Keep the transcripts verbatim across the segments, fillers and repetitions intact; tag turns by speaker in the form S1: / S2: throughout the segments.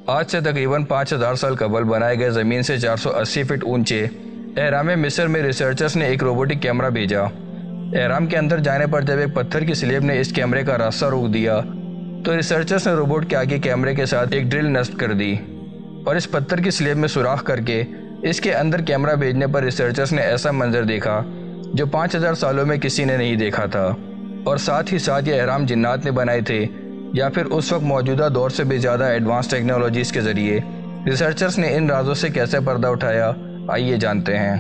S1: آج سے تقریباً پانچ ہزار سال قبل بنائے گئے زمین سے چار سو اسی فٹ اونچے اہرام مصر میں ریسرچرز نے ایک روبوٹک کیمرہ بھیجا۔ اہرام کے اندر جانے پر جب ایک پتھر کی سلیب نے اس کیمرے کا راستہ روک دیا تو ریسرچرز نے روبوٹ کے آگے کیمرے کے ساتھ ایک ڈرل نصب کر دی اور اس پتھر کی سلیب میں سوراخ کر کے اس کے اندر کیمرہ بھیجنے پر ریسرچرز نے ایسا منظر دیکھا جو پانچ ہزار سالوں میں کسی نے نہیں دیکھا تھا، اور ساتھ ہی ساتھ یہ اہرام جنات نے بنائے تھے یا پھر اس وقت موجودہ دور سے بھی زیادہ ایڈوانس ٹیکنالوجیز کے ذریعے۔ ریسرچرز نے ان رازوں سے کیسے پردہ اٹھایا، آئیے جانتے ہیں۔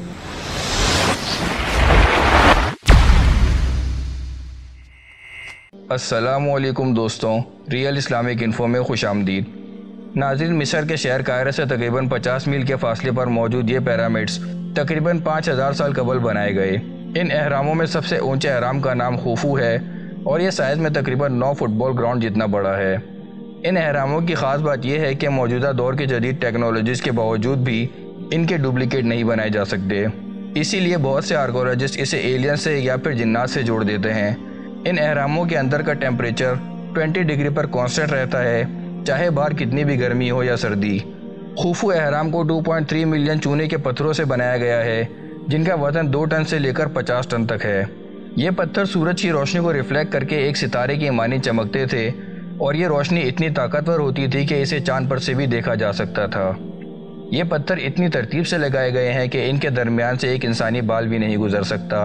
S1: السلام علیکم دوستوں، ریئل اسلامک انفو میں خوش آمدید۔ ناظرین، مصر کے شہر قاہرہ سے تقریباً پچاس میل کے فاصلے پر موجود یہ پیرامڈز تقریباً پانچ ہزار سال قبل بنائے گئے۔ ان اہراموں میں سب سے اونچے اہرام کا نام خوفو ہے اور یہ سائز میں تقریباً نو فٹ بال گراؤنڈ جتنا بڑا ہے۔ ان اہراموں کی خاص بات یہ ہے کہ موجودہ دور کی جدید ٹیکنالوجیز کے باوجود بھی ان کے ڈپلیکیٹ نہیں بنائے جا سکتے، اسی لیے بہت سے آرکیولوجسٹ اسے ایلین سے یا پھر جنات سے جوڑ دیتے ہیں۔ ان اہراموں کے اندر کا ٹیمپریچر بیس ڈگری پر کانسٹنٹ رہتا ہے، چاہے باہر کتنی بھی گرمی ہو یا سردی۔ خوفو اہرام کو دو پوائنٹ تین ملین چونے کے پتھروں سے بنایا گیا ہے، جن کا وزن دو ٹن سے لے کر پچاس ٹن تک ہے۔ یہ پتھر سورج کی روشنی کو ریفلیکٹ کر کے ایک ستارے کی مانند چمکتے تھے اور یہ روشنی اتنی طاقتور ہوتی تھی کہ اسے چاند پر سے بھی دیکھا جا سکتا تھا۔ یہ پتھر اتنی ترتیب سے لگائے گئے ہیں کہ ان کے درمیان سے ایک انسانی بال بھی نہیں گزر سکتا۔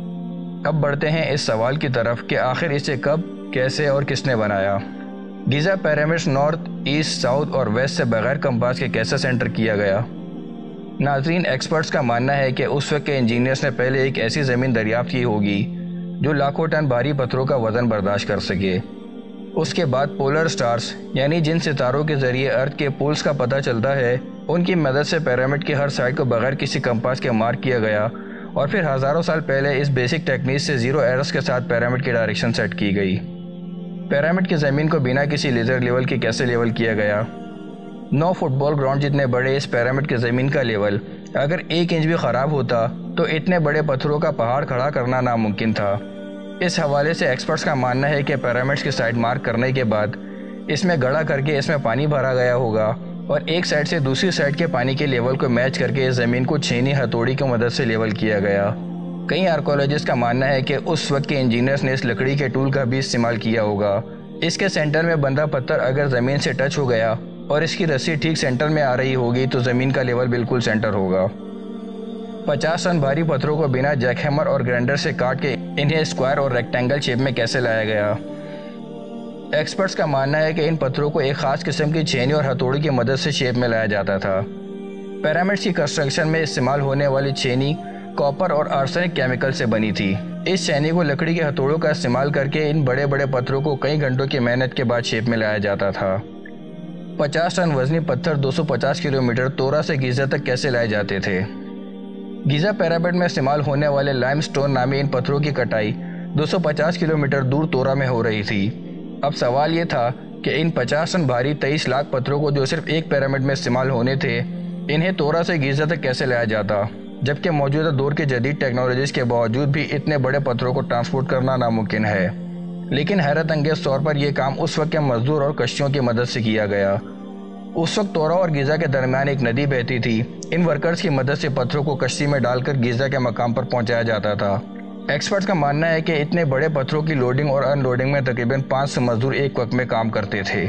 S1: اب بڑھتے ہیں اس سوال کی طرف کہ آخر اسے کب، کیسے اور کس نے بنایا۔ Giza pyramids north, east, south اور ویسٹ سے بغیر کمپاس کے کیسے سینٹر کیا گیا؟ ناظرین، ایکسپرٹس کا ماننا ہے کہ اس وقت کے انجینئرز نے پہلے ایک ایسی زمین دریافت کی ہوگی جو لاکھوں ٹن بھاری پتھروں کا وزن برداشت کر سکے۔ اس کے بعد پولر سٹارز یعنی جن ستاروں کے ذریعے ارتھ کے پولز کا پتہ چلتا ہے، ان کی مدد سے پیرامڈ کی ہر سائڈ کو بغیر کسی کمپاس کے مارک کیا گیا اور پھر ہزاروں سال پہلے اس بیسک ٹیکنیک سے زیرو ایررز کے ساتھ پیرامڈ کی ڈائریکشن سیٹ کی گئی۔ پیرامڈ کی زمین کو بنا کسی لیزر لیول کے کیسے لیول کیا گیا؟ نو فٹ بال گراؤنڈ جتنے بڑے اس پیرامڈ کی زمین کا لیول اگر ایک انچ بھی خراب ہوتا تو اتنے بڑے پتھروں کا پہاڑ کھڑا کرنا ناممکن تھا۔ اس حوالے سے ایکسپرٹس کا ماننا ہے کہ پیرامڈز کی سائڈ مارک کرنے کے بعد اس میں گڑھا کر کے اس میں پانی بھرا گیا ہوگا اور ایک سائڈ سے دوسری سائڈ کے پانی کے لیول کو میچ کر کے اس زمین کو چھینی ہتھوڑی کی مدد سے لیول کیا گیا۔ کئی آرکیولوجسٹ کا ماننا ہے کہ اس وقت کے انجینئرز نے اس لکڑی کے ٹول کا بھی استعمال کیا ہوگا۔ اس کے سینٹر میں بندہ پتھر اگر زمین سے ٹچ ہو گیا اور اس کی رسی ٹھیک سینٹر میں آ رہی ہوگی تو زمین کا لیول بالکل سینٹر ہوگا۔ پچاس ٹن بھاری پتھروں کو بنا جیک ہیمر اور گرائنڈر سے کاٹ کے انہیں اسکوائر اور ریکٹینگل شیپ میں کیسے لایا گیا؟ ایکسپرٹس کا ماننا ہے کہ ان پتھروں کو ایک خاص قسم کی چھینی اور ہتھوڑی کی مدد سے شیپ میں لایا جاتا تھا۔ پیرامڈز کی کنسٹرکشن میں استعمال ہونے والی چھینی کاپر اور آرسینک کیمیکل سے بنی تھی۔ اس چھینی کو لکڑی کے ہتھوڑوں کا استعمال کر کے ان بڑے بڑے پتھروں کو کئی گھنٹوں کی محنت کے بعد شیپ میں لایا جاتا تھا۔ پچاس ٹن وزنی پتھر دو سو پچاس کلومیٹر تورا سے گیزا تک کیسے لائے جاتے تھے؟ گیزا پیرامڈ میں استعمال ہونے والے لائم سٹون نامی ان پتھروں کی کٹائی دو سو پچاس کلومیٹر دور تورا میں ہو رہی تھی۔ اب سوال یہ تھا کہ ان پچاس ٹن بھاری تیئیس لاکھ پتھروں کو جو صرف ایک پیرامڈ میں استعمال ہونے تھے، انہیں تورا سے گیزا تک کیسے لایا جاتا، جبکہ موجودہ دور کے جدید ٹیکنالوجیز کے باوجود بھی اتنے بڑے پتھروں کو ٹرانسپورٹ کرنا ناممکن ہے۔ لیکن حیرت انگیز طور پر یہ کام اس وقت کے مزدور اور کشتیوں کی مدد سے کیا گیا۔ اس وقت تورا اور گیزا کے درمیان ایک ندی بہتی تھی۔ ان ورکرز کی مدد سے پتھروں کو کشتی میں ڈال کر گیزا کے مقام پر پہنچایا جاتا تھا۔ ایکسپرٹس کا ماننا ہے کہ اتنے بڑے پتھروں کی لوڈنگ اور ان لوڈنگ میں تقریباً پانچ سو مزدور ایک وقت میں کام کرتے تھے۔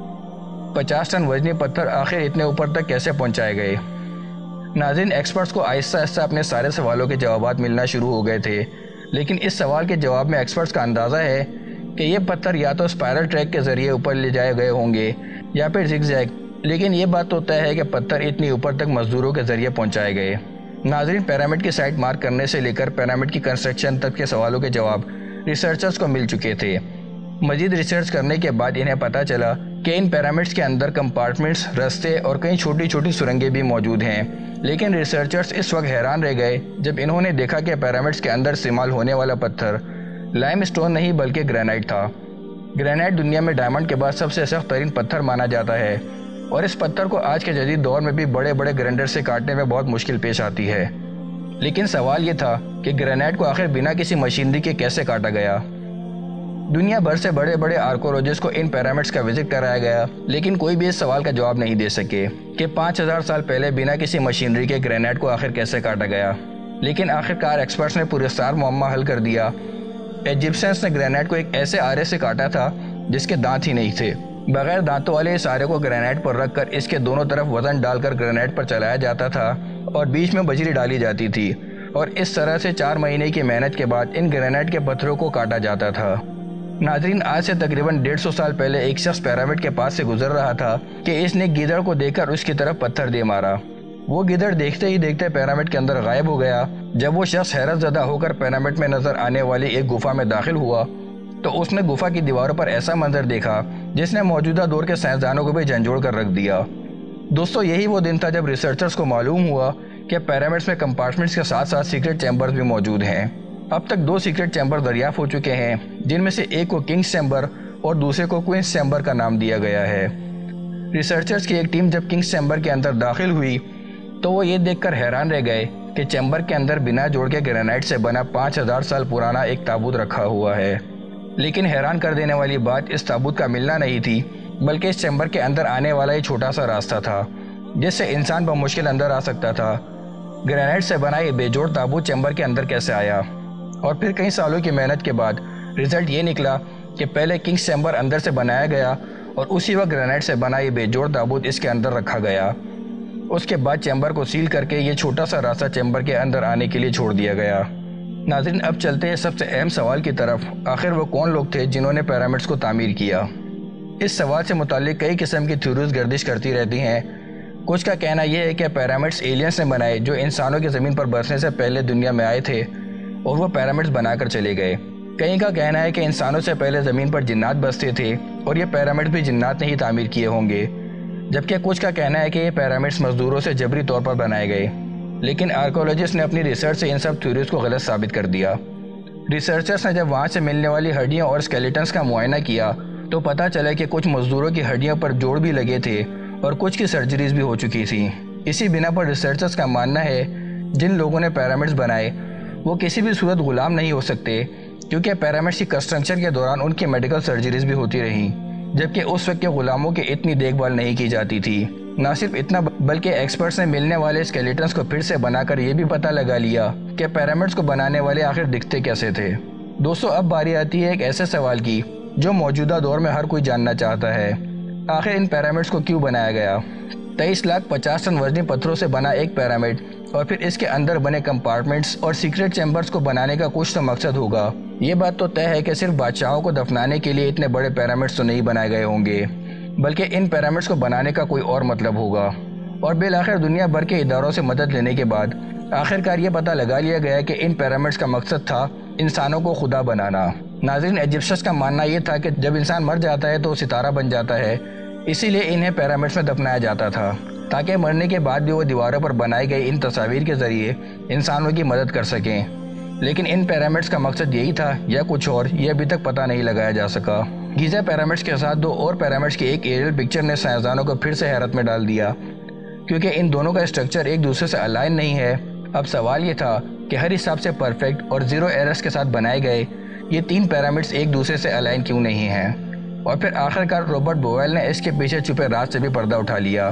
S1: پچاس ٹن وزنی پتھر آخر اتنے اوپر تک کیسے پہنچائے گئے؟ ناظرین، ایکسپرٹس کو آہستہ آہستہ اپنے سارے سوالوں کے جوابات ملنا شروع ہو گئے تھے، لیکن اس سوال کے جواب میں ایکسپرٹس کا اندازہ ہے کہ یہ پتھر یا تو اسپائرل ٹریک کے ذریعے اوپر لے جائے گئے ہوں گے یا پھر زگ زیگ، لیکن یہ بات تو طے ہے کہ پتھر اتنی اوپر تک مزدوروں کے ذریعے پہنچائے گئے۔ ناظرین، پیرامڈ کی سائٹ مارک کرنے سے لے کر پیرامڈ کی کنسٹرکشن تک کے سوالوں کے جواب ریسرچرز کو مل چکے تھے۔ مزید ریسرچ کرنے کے بعد انہیں پتہ چلا کہ ان پیرامڈز کے اندر کمپارٹمنٹس، رستے اور کئی چھوٹی چھوٹی سرنگیں بھی موجود ہیں، لیکن ریسرچرز اس وقت حیران رہ گئے جب انہوں نے دیکھا کہ پیرامڈز کے اندر استعمال ہونے والا پتھر لائم سٹون نہیں بلکہ گرینائٹ تھا۔ گرینائٹ دنیا میں ڈائمنڈ کے بعد سب سے سخت ترین پتھر مانا جاتا ہے اور اس پتھر کو آج کے جدید دور میں بھی بڑے بڑے گرینڈر سے کاٹنے میں بہت مشکل پیش آتی ہے۔ لیکن سوال یہ تھا کہ گرینائٹ کو آخر بنا کسی مشینری کے کیسے کاٹا گیا؟ دنیا بھر سے بڑے بڑے آرکولوجسٹ کو ان پیرامڈس کا وزٹ کرایا گیا، لیکن کوئی بھی اس سوال کا جواب نہیں دے سکے کہ پانچ ہزار سال پہلے بنا کسی مشینری کے گرینائٹ کو آخر کیسے کاٹا گیا۔ لیکن آخرکار ایکسپرٹس نے پرستار معمہ حل کر دیا۔ ایجپشنز نے گرینائٹ کو ایک ایسے آرے سے کاٹا تھا جس کے دانت ہی نہیں تھے۔ بغیر دانتوں والے اس آرے کو گرینائٹ پر رکھ کر اس کے دونوں طرف وزن ڈال کر گرینائٹ پر چلایا جاتا تھا اور بیچ میں بجری ڈالی جاتی تھی، اور اس طرح سے چار مہینے کی محنت کے بعد ان گرینائٹ کے پتھروں کو کاٹا جاتا تھا۔ ناظرین، آج سے تقریباً ڈیڑھ سو سال پہلے ایک شخص پیرامڈ کے پاس سے گزر رہا تھا کہ اس نے گیدڑ کو دیکھ کر اس کی طرف پتھر دے مارا۔ وہ گیدڑ دیکھتے ہی دیکھتے پیرامڈ کے اندر غائب ہو گیا۔ جب وہ شخص حیرت زدہ ہو کر پیرامڈ میں نظر آنے والی ایک گفا میں داخل ہوا تو اس نے گفا کی دیواروں پر ایسا منظر دیکھا جس نے موجودہ دور کے سائنسدانوں کو بھی جھنجھوڑ کر رکھ دیا۔ دوستو، یہی وہ دن تھا جب ریسرچرز کو معلوم ہوا کہ پیرامڈز میں کمپارٹمنٹس کے ساتھ ساتھ سیکرٹ چیمبرز بھی موجود ہیں۔ اب تک دو سیکرٹ چیمبر دریافت ہو چکے ہیں، جن میں سے ایک کو کنگز چیمبر اور دوسرے کو کوئنز چیمبر کا نام دیا گیا ہے۔ ریسرچرز کی ایک ٹیم جب کنگز چیمبر کے اندر داخل ہوئی تو وہ یہ دیکھ کر حیران رہ گئے کہ چیمبر کے اندر بنا جوڑ کے گرینائٹ سے بنا پانچ ہزار سال پرانا ایک تابوت رکھا ہوا ہے۔ لیکن حیران کر دینے والی بات اس تابوت کا ملنا نہیں تھی، بلکہ اس چیمبر کے اندر آنے والا ایک چھوٹا سا راستہ تھا جس سے انسان بمشکل اندر آ سکتا تھا۔ گرینائٹ سے بنا یہ بے جوڑ تابوت چیمبر کے اندر کیسے آیا؟ اور پھر کئی سالوں کی محنت کے بعد رزلٹ یہ نکلا کہ پہلے کنگز چیمبر اندر سے بنایا گیا اور اسی وقت گرینائٹ سے بنا یہ بے جوڑ تابوت اس کے اندر رکھا گیا۔ اس کے بعد چیمبر کو سیل کر کے یہ چھوٹا سا راستہ چیمبر کے اندر آنے کے لیے چھوڑ دیا گیا۔ ناظرین، اب چلتے ہیں سب سے اہم سوال کی طرف۔ آخر وہ کون لوگ تھے جنہوں نے پیرامڈس کو تعمیر کیا؟ اس سوال سے متعلق کئی قسم کی تھیوریز گردش کرتی رہتی ہیں۔ کچھ کا کہنا یہ ہے کہ پیرامڈس ایلینز نے بنائے جو انسانوں کے زمین پر برسنے سے پہلے دنیا میں آئے تھے اور وہ پیرامڈس بنا کر چلے گئے۔ کئی کا کہنا ہے کہ انسانوں سے پہلے زمین پر جنات بستے تھے اور یہ پیرامڈس بھی جنات نے ہی تعمیر کیے ہوں گے، جبکہ کچھ کا کہنا ہے کہ یہ پیرامڈس مزدوروں سے جبری طور پر بنائے گئے۔ لیکن آرکیولوجسٹ نے اپنی ریسرچ سے ان سب تھیوریز کو غلط ثابت کر دیا۔ ریسرچرز نے جب وہاں سے ملنے والی ہڈیوں اور اسکیلیٹنز کا معائنہ کیا تو پتہ چلا کہ کچھ مزدوروں کی ہڈیوں پر جوڑ بھی لگے تھے اور کچھ کی سرجریز بھی ہو چکی تھیں۔ اسی بنا پر ریسرچرز کا ماننا ہے جن لوگوں نے پیرامڈس بنائے وہ کسی بھی صورت غلام نہیں ہو سکتے، کیونکہ پیرامڈس کی کنسٹرکشن کے دوران ان کی میڈیکل سرجریز بھی ہوتی رہیں، جبکہ اس وقت کے غلاموں کی اتنی دیکھ بھال نہیں کی جاتی تھی۔ نہ صرف اتنا بلکہ ایکسپرٹس نے ملنے والے اسکیلیٹنز کو پھر سے بنا کر یہ بھی پتہ لگا لیا کہ پیرامڈس کو بنانے والے آخر دکھتے کیسے تھے۔ دوستو، اب باری آتی ہے ایک ایسے سوال کی جو موجودہ دور میں ہر کوئی جاننا چاہتا ہے۔ آخر ان پیرامڈس کو کیوں بنایا گیا؟ تیئیس لاکھ پچاس ٹن وزنی پتھروں سے بنا ایک پیرامڈ اور پھر اس کے اندر بنے کمپارٹمنٹس اور سیکرٹ چیمبرز کو بنانے کا کچھ تو مقصد ہوگا۔ یہ بات تو طے ہے کہ صرف بادشاہوں کو دفنانے کے لیے اتنے بڑے پیرامڈس تو نہیں بنائے گئے ہوں گے، بلکہ ان پیرامڈس کو بنانے کا کوئی اور مطلب ہوگا۔ اور بالآخر دنیا بھر کے اداروں سے مدد لینے کے بعد آخرکار یہ پتہ لگا لیا گیا کہ ان پیرامڈس کا مقصد تھا انسانوں کو خدا بنانا۔ ناظرین، ایجپشنز کا ماننا یہ تھا کہ جب انسان مر جاتا ہے تو وہ ستارہ بن جاتا ہے، اسی لیے انہیں پیرامڈس میں دفنایا جاتا تھا تاکہ مرنے کے بعد بھی وہ دیواروں پر بنائی گئی ان تصاویر کے ذریعے انسانوں کی مدد کر سکیں۔ لیکن ان پیرامڈس کا مقصد یہی تھا یا کچھ اور، یہ ابھی تک پتہ نہیں لگایا جا سکا۔ گیزا پیرامڈس کے ساتھ دو اور پیرامڈس کی ایک ایریل پکچر نے سائنسدانوں کو پھر سے حیرت میں ڈال دیا، کیونکہ ان دونوں کا اسٹرکچر ایک دوسرے سے الائن نہیں ہے۔ اب سوال یہ تھا کہ ہر حساب سے پرفیکٹ اور زیرو ایررز کے ساتھ بنائے گئے یہ تین پیرامڈس ایک دوسرے سے الائن کیوں نہیں ہیں؟ اور پھر آخرکار روبرٹ بویل نے اس کے پیچھے چھپے راز سے بھی پردہ اٹھا لیا۔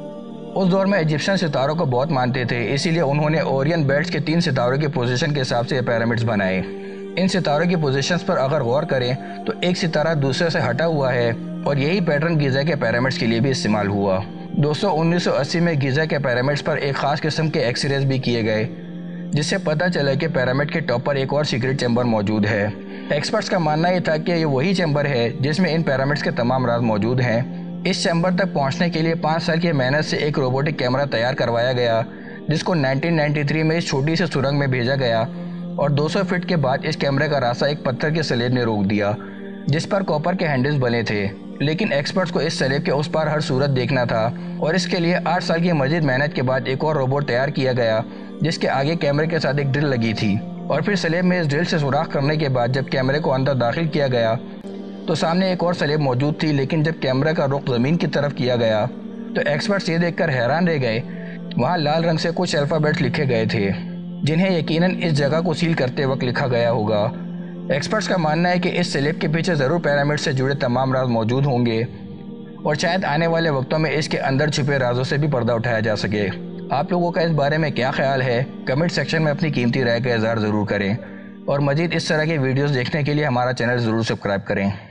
S1: اس دور میں ایجپشن ستاروں کو بہت مانتے تھے، اسی لیے انہوں نے اورین بیلٹس کے تین ستاروں کی پوزیشن کے حساب سے یہ پیرامڈس بنائے۔ ان ستاروں کی پوزیشنز پر اگر غور کریں تو ایک ستارہ دوسرے سے ہٹا ہوا ہے، اور یہی پیٹرن گیزا کے پیرامڈس کے لیے بھی استعمال ہوا۔ دوستو، انیس سو اسی میں گیزا کے پیرامڈس پر ایک خاص قسم کے ایکس ریز بھی کیے گئے، جس سے پتہ چلا کہ پیرامڈ کے ٹاپ پر ایک اور سیکرٹ چیمبر موجود ہے۔ ایکسپرٹس کا ماننا یہ تھا کہ یہ وہی چیمبر ہے جس میں ان پیرامڈس کے تمام راز موجود ہیں۔ اس چیمبر تک پہنچنے کے لیے پانچ سال کی محنت سے ایک روبوٹک کیمرہ تیار کروایا گیا، جس کو نائنٹین نائنٹی تھری میں اس چھوٹی سی سرنگ میں بھیجا گیا، اور دو سو فٹ کے بعد اس کیمرے کا راستہ ایک پتھر کے سلیب نے روک دیا جس پر کاپر کے ہینڈلز بنے تھے۔ لیکن ایکسپرٹس کو اس سلیب کے اس پار ہر صورت دیکھنا تھا، اور اس کے لیے آٹھ سال کی مزید محنت کے بعد ایک اور روبوٹ تیار کیا گیا جس کے آگے کیمرے کے ساتھ ایک ڈرل لگی تھی، اور پھر سلیب میں اس ڈرل سے سوراخ کرنے کے بعد جب کیمرے کو اندر داخل کیا گیا تو سامنے ایک اور سلیب موجود تھی، لیکن جب کیمرے کا رخ زمین کی طرف کیا گیا تو ایکسپرٹس یہ دیکھ کر حیران رہ گئے۔ وہاں لال رنگ سے کچھ الفابیٹس لکھے گئے تھے جنہیں یقیناً اس جگہ کو سیل کرتے وقت لکھا گیا ہوگا۔ ایکسپرٹس کا ماننا ہے کہ اس سلپ کے پیچھے ضرور پیرامڈ سے جڑے تمام راز موجود ہوں گے اور شاید آنے والے وقتوں میں اس کے اندر چھپے رازوں سے بھی پردہ اٹھایا جا سکے۔ آپ لوگوں کا اس بارے میں کیا خیال ہے؟ کمنٹ سیکشن میں اپنی قیمتی رائے کا اظہار ضرور کریں اور مزید اس طرح کی ویڈیوز دیکھنے کے لیے ہمارا چینل ضرور سبسکرائب کریں۔